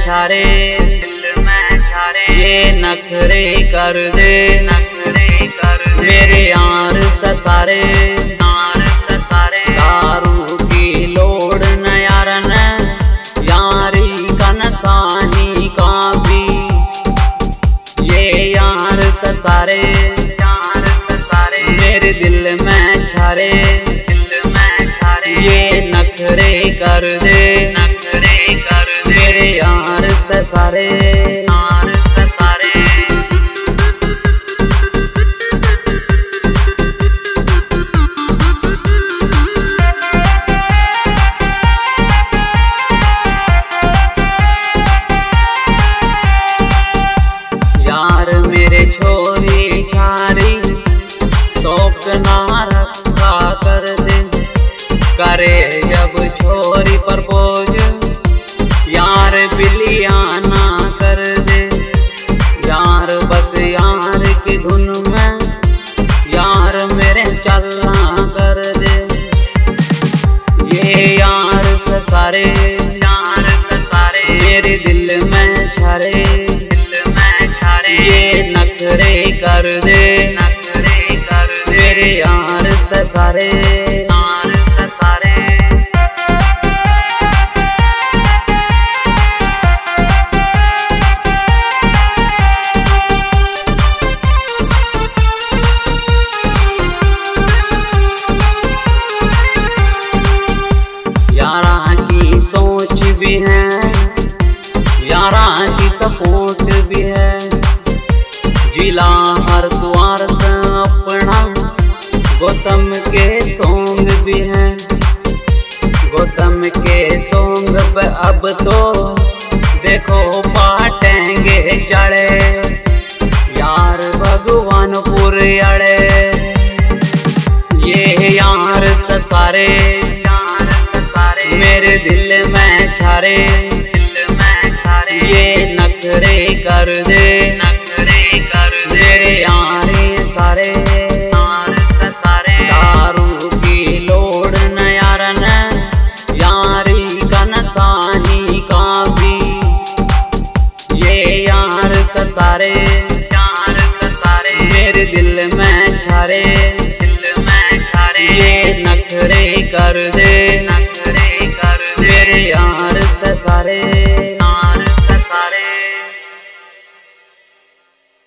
छारे, दिल में छारे, ये नखरे कर दे, नखरे कर दे मेरे यार ससारे, यार ससारे। दारू की लोड़ न यारन, यारी का नसानी का भी, ये यार ससारे, यार ससारे मेरे दिल में छारे, दिल में छारे, ये नखरे कर दे, नखरे कर दे मेरे यार ससारे, यार ससारे। यार मेरे छोरी छारी, शौक ना रखा कर दे, करे जब छोरी प्रपोज, यार बिलियाना कर दे। यार बस यार की धुन में, यार मेरे चलना कर दे, ये यार ससारे, यार ससारे मेरे दिल में छारे, दिल में छारे, ये नखरे कर दे, नखरे कर दे मेरे यार ससारे, यार ससारे। यारा की सोच भी है, यारा की सपोर्ट भी है, जिला हरिद्वार से अपना गौतम के सॉन्ग भी है। गौतम के सॉन्ग पे अब तो देखो पाटेंगे चढ़े, यार भगवानपुर अड़े, ये यार ससारे, यार ससारे मेरे दिल में छारे, दिल में छारे, ये नखरे कर दे, नखरे कर दे मेरे यार सारे, यार ससारे। दारू की लोड़ न यारन, यारी का नसानी का भी, ये यार ससारे, यार ससारे मेरे दिल में छारे, दिल में छारे, ये नखरे कर दे।